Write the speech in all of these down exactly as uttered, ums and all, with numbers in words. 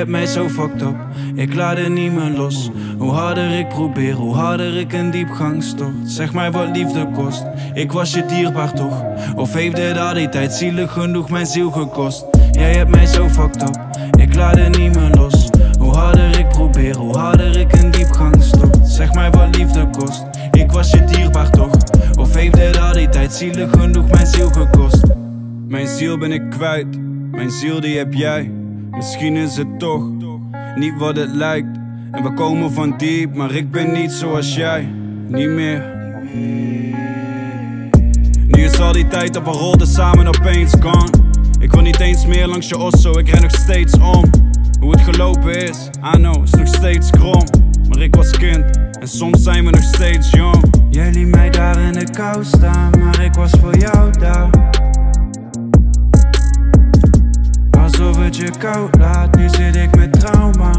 hebt mij zo fucked up, ik laat het niet meer los. Hoe harder ik probeer, hoe harder ik een diepgang stort. Zeg mij wat liefde kost, ik was je dierbaar toch? Of heeft dit al die tijd zielig genoeg mijn ziel gekost? Jij hebt mij zo fucked up, ik laat het niet meer los. Hoe harder ik probeer, hoe harder ik een diepgang stort. Zeg mij wat liefde kost, ik was je dierbaar toch? Of heeft dit al die tijd zielig genoeg mijn ziel gekost? Mijn ziel ben ik kwijt, mijn ziel die heb jij. Misschien is het toch niet wat het lijkt. En we komen van diep, maar ik ben niet zoals jij. Niet meer. Nu is al die tijd dat we rolden samen opeens gone. Ik wil niet eens meer langs je osso, ik ren nog steeds om. Hoe het gelopen is, I know, is nog steeds krom. Maar ik was kind, en soms zijn we nog steeds jong. Jij liet mij daar in de kou staan, maar ik was voor jou daar. Alsof het je koud laat, nu zit ik met trauma.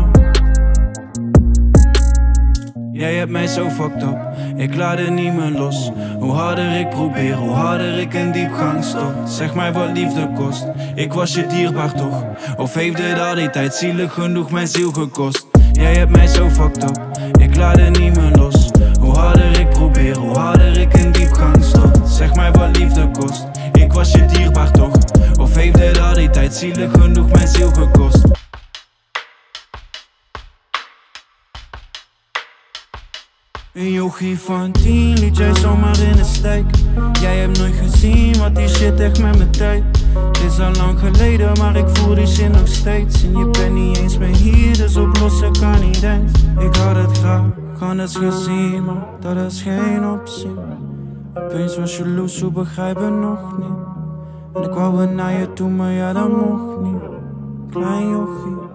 Jij hebt mij zo fucked up, ik laat het niet meer los. Hoe harder ik probeer, hoe harder ik een diepgang stort. Zeg mij wat liefde kost, ik was je dierbaar toch? Of heeft dit al die tijd zielig genoeg mijn ziel gekost? Jij hebt mij zo fucked up, ik laat het niet meer los. Hoe harder ik probeer, hoe harder ik een diepgang stort. Zeg mij wat liefde kost, ik was je dierbaar toch? Of heeft dit al die tijd zielig genoeg mijn ziel gekost? Een yogi van tien liet jij zomaar in de steek. Jij hebt nooit gezien wat die shit echt met me deed. Het is al lang geleden, maar ik voel die zin nog steeds. En je bent niet eens meer hier, dus oplossen kan niet eens. Ik had het graag, kan het gezien, maar dat is geen optie. Opeens was je loes, hoe begrijpen nog niet. En ik wou het naar je toe, maar ja dat mocht niet. Klein yogi.